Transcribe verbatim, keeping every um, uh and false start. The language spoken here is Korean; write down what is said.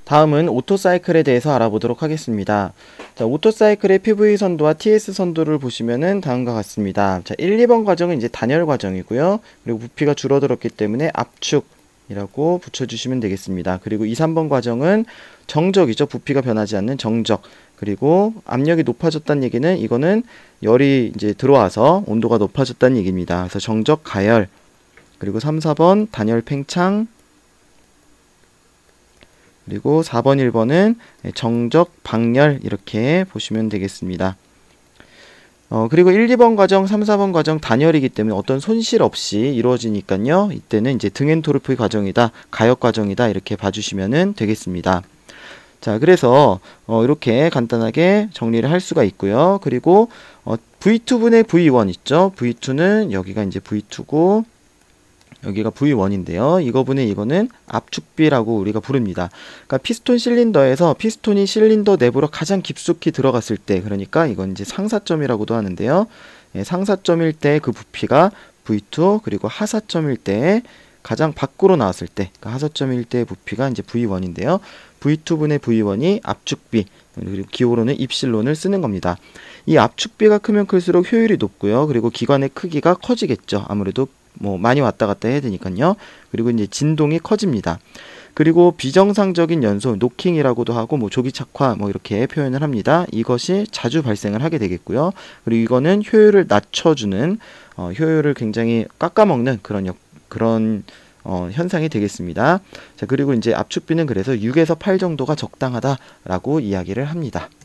다음은 오토사이클에 대해서 알아보도록 하겠습니다. 자, 오토사이클의 피브이 선도와 티에스 선도를 보시면은 다음과 같습니다. 자, 일, 이 번 과정은 이제 단열 과정이고요. 그리고 부피가 줄어들었기 때문에 압축이라고 붙여주시면 되겠습니다. 그리고 이, 삼 번 과정은 정적이죠. 부피가 변하지 않는 정적. 그리고 압력이 높아졌다는 얘기는 이거는 열이 이제 들어와서 온도가 높아졌다는 얘기입니다. 그래서 정적 가열. 그리고 삼, 사 번 단열 팽창. 그리고 사 번, 일 번은 정적 방열 이렇게 보시면 되겠습니다. 어, 그리고 일, 이 번 과정, 삼, 사 번 과정 단열이기 때문에 어떤 손실 없이 이루어지니까요. 이때는 이제 등엔토르피 과정이다, 가역 과정이다 이렇게 봐주시면 되겠습니다. 자, 그래서 어, 이렇게 간단하게 정리를 할 수가 있고요. 그리고 어, 브이 투 분의 브이 원 있죠. 브이 투는 여기가 이제 브이 투고 여기가 브이 원인데요. 이거분의 이거는 압축비라고 우리가 부릅니다. 그러니까 피스톤 실린더에서 피스톤이 실린더 내부로 가장 깊숙이 들어갔을 때, 그러니까 이건 이제 상사점이라고도 하는데요. 예, 상사점일 때 그 부피가 브이 투, 그리고 하사점일 때 가장 밖으로 나왔을 때, 그러니까 하사점일 때 부피가 이제 브이 원인데요. 브이 투 분의 브이 원이 압축비, 그리고 기호로는 입실론을 쓰는 겁니다. 이 압축비가 크면 클수록 효율이 높고요. 그리고 기관의 크기가 커지겠죠. 아무래도 뭐 많이 왔다 갔다 해야 되니까요. 그리고 이제 진동이 커집니다. 그리고 비정상적인 연소, 노킹이라고도 하고 뭐 조기 착화 뭐 이렇게 표현을 합니다. 이것이 자주 발생을 하게 되겠고요. 그리고 이거는 효율을 낮춰주는 어, 효율을 굉장히 깎아먹는 그런 역, 그런 어, 현상이 되겠습니다. 자, 그리고 이제 압축비는 그래서 육에서 팔 정도가 적당하다라고 이야기를 합니다.